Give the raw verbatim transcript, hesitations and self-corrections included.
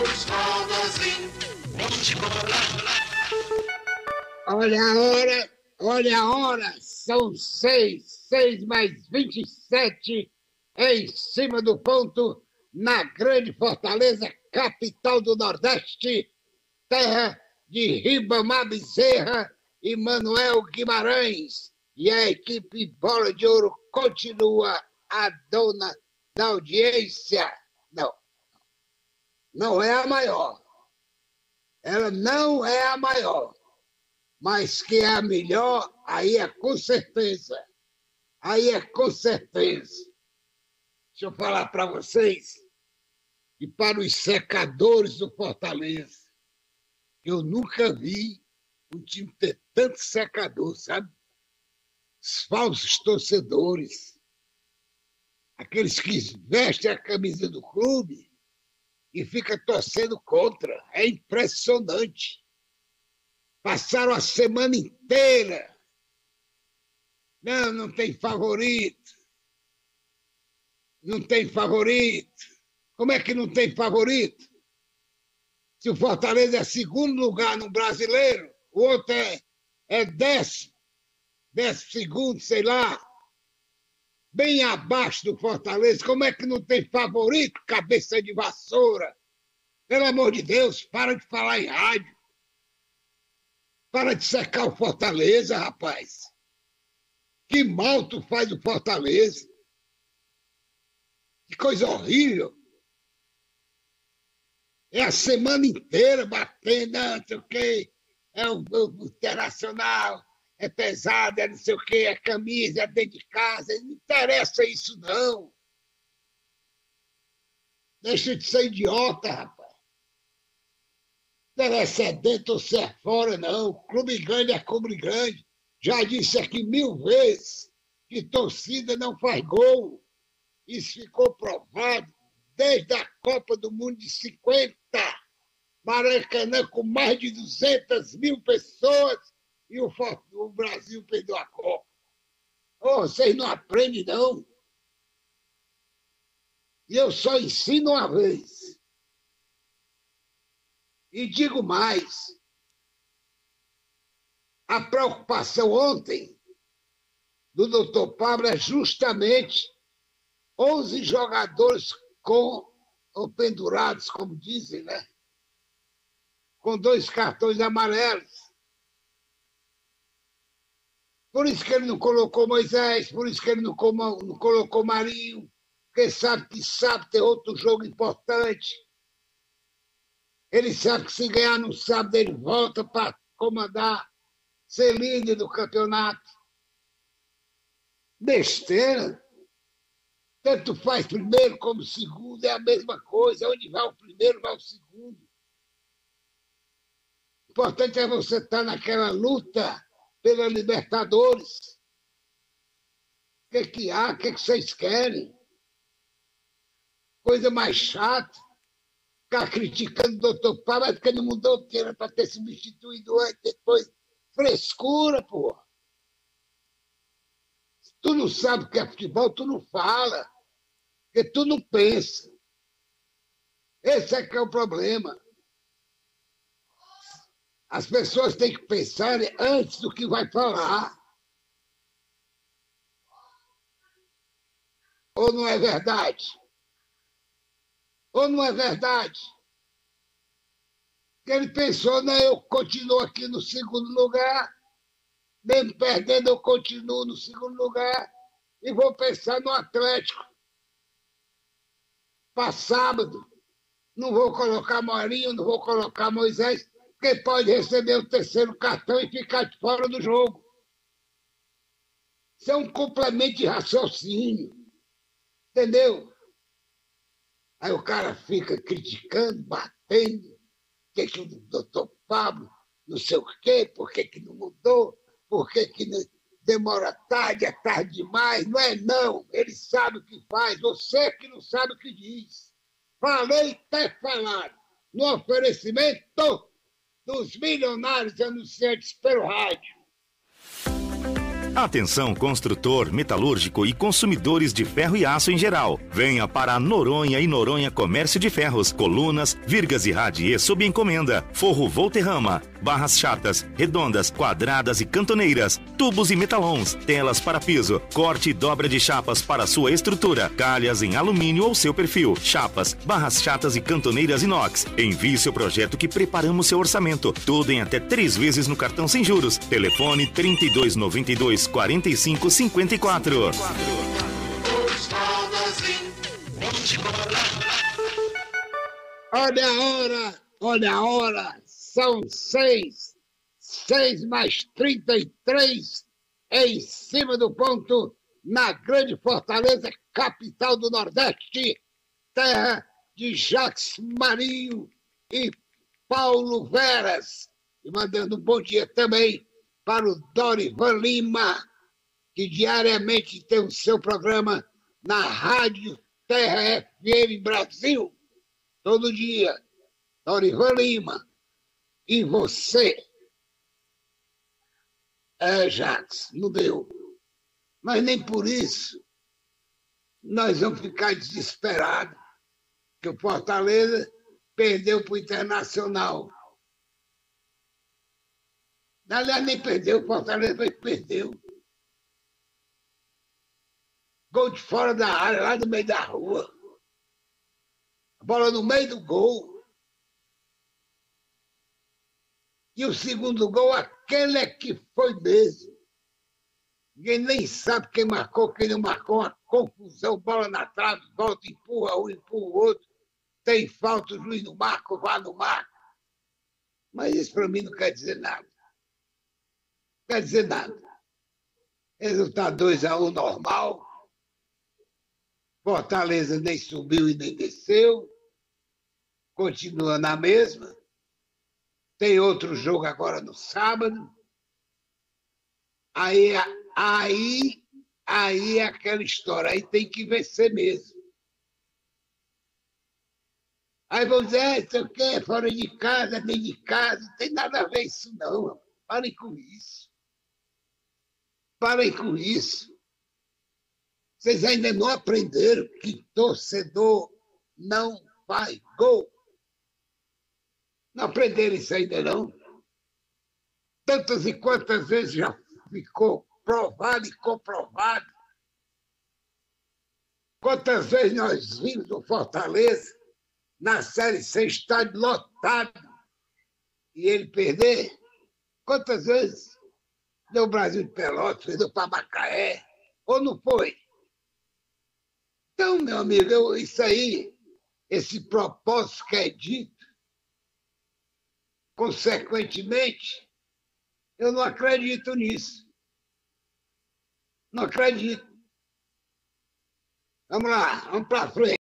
Olha a hora, olha a hora, são seis, seis mais vinte e sete, em cima do ponto, na Grande Fortaleza, capital do Nordeste, terra de Ribamar Bezerra e Manuel Guimarães. E a equipe Bola de Ouro continua a dona da audiência. Não, não é a maior. Ela não é a maior. Mas que é a melhor, aí é com certeza. Aí é com certeza. Deixa eu falar para vocês e para os secadores do Fortaleza. Eu nunca vi um time ter tanto secador, sabe? Os falsos torcedores. Aqueles que vestem a camisa do clube e ficam torcendo contra. É impressionante. Passaram a semana inteira. Não, não tem favorito. Não tem favorito. Como é que não tem favorito? Se o Fortaleza é segundo lugar no Brasileiro, o outro é, é décimo, décimo segundo, sei lá, bem abaixo do Fortaleza. Como é que não tem favorito, cabeça de vassoura? Pelo amor de Deus, para de falar em rádio. Para de secar o Fortaleza, rapaz. Que mal tu faz o Fortaleza. Que coisa horrível. É a semana inteira batendo, não sei o quê. É o, o internacional, é pesado, é não sei o quê, é camisa, é dentro de casa. Não interessa isso, não. Deixa de ser idiota, rapaz. Não é se é dentro ou se é fora, não. Clube grande é clube grande. Já disse aqui mil vezes que torcida não faz gol. Isso ficou provado desde a Copa do Mundo de cinquenta. Maracanã com mais de duzentas mil pessoas e o, o Brasil perdeu a Copa. Oh, vocês não aprendem, não. E eu só ensino uma vez. E digo mais, a preocupação ontem do doutor Pablo é justamente onze jogadores com, ou pendurados, como dizem, né? Com dois cartões amarelos. Por isso que ele não colocou Moisés, por isso que ele não colocou Marinho, porque sabe que sabe ter outro jogo importante. Ele sabe que se ganhar no sábado, ele volta para comandar, ser líder do campeonato. Besteira. Tanto faz primeiro como segundo, é a mesma coisa. Onde vai o primeiro, vai o segundo. O importante é você estar naquela luta pela Libertadores. O que, que há? O que, que vocês querem? Coisa mais chata. Ficar criticando o doutor Pablo, mas porque não mudou, que era para ter substituído antes, depois. Frescura, pô. Se tu não sabe o que é futebol, tu não fala. Porque tu não pensa. Esse é que é o problema. As pessoas têm que pensar antes do que vai falar. Ou não é verdade? Ou não é verdade? Ele pensou, não, eu continuo aqui no segundo lugar, mesmo perdendo, eu continuo no segundo lugar e vou pensar no Atlético. Para sábado, não vou colocar Marinho, não vou colocar Moisés, porque pode receber o terceiro cartão e ficar de fora do jogo. Isso é um complemento de raciocínio. Entendeu? Aí o cara fica criticando, batendo, por que, que o doutor Pablo, não sei o quê, por que, que não mudou, por que, que não demora tarde, é tarde demais. Não é não, ele sabe o que faz, você que não sabe o que diz. Falei até falar, no oferecimento dos milionários anunciantes pelo rádio. Atenção, construtor, metalúrgico e consumidores de ferro e aço em geral. Venha para a Noronha e Noronha Comércio de Ferros, colunas, virgas e radier sob encomenda, forro Volterrama, barras chatas, redondas, quadradas e cantoneiras, tubos e metalons, telas para piso, corte e dobra de chapas para sua estrutura, calhas em alumínio ou seu perfil, chapas, barras chatas e cantoneiras inox. Envie seu projeto que preparamos seu orçamento, tudo em até três vezes no cartão sem juros. Telefone trinta e dois, noventa e dois, quarenta e cinco, cinquenta e quatro. Olha a hora, olha a hora, são seis, seis mais trinta e três, em cima do ponto, na Grande Fortaleza, capital do Nordeste, terra de Jacques Marinho e Paulo Veras. E mandando um bom dia também para o Dorivan Lima, que diariamente tem o seu programa na Rádio Terra F M Brasil, todo dia. Dorivan Lima. E você? É, Jacques, não deu. Mas nem por isso nós vamos ficar desesperados, que o Fortaleza perdeu para o Internacional. Aliás, nem perdeu, o Fortaleza foi que perdeu. Gol de fora da área, lá no meio da rua. A bola no meio do gol. E o segundo gol, aquele é que foi mesmo. Ninguém nem sabe quem marcou, quem não marcou. Uma confusão, bola na trave, volta, empurra um, empurra o outro. Tem falta, o juiz não marca, vá no marca. Mas isso para mim não quer dizer nada. Não quer dizer nada. Resultado dois a um normal. Fortaleza nem subiu e nem desceu. Continua na mesma. Tem outro jogo agora no sábado. Aí, aí, aí é aquela história. Aí tem que vencer mesmo. Aí vão dizer, é, sei o quê, fora de casa, dentro de casa. Não tem nada a ver isso, não. Parem com isso. Parem com isso. Vocês ainda não aprenderam que torcedor não faz gol. Não aprenderam isso ainda, não? Tantas e quantas vezes já ficou provado e comprovado. Quantas vezes nós vimos o Fortaleza na Série C, estádio lotado, e ele perder? Quantas vezes deu o Brasil de Pelotas, perdeu para Macaé, ou não foi? Então, meu amigo, eu, isso aí, esse propósito que é dito, consequentemente, eu não acredito nisso. Não acredito. Vamos lá, vamos para frente.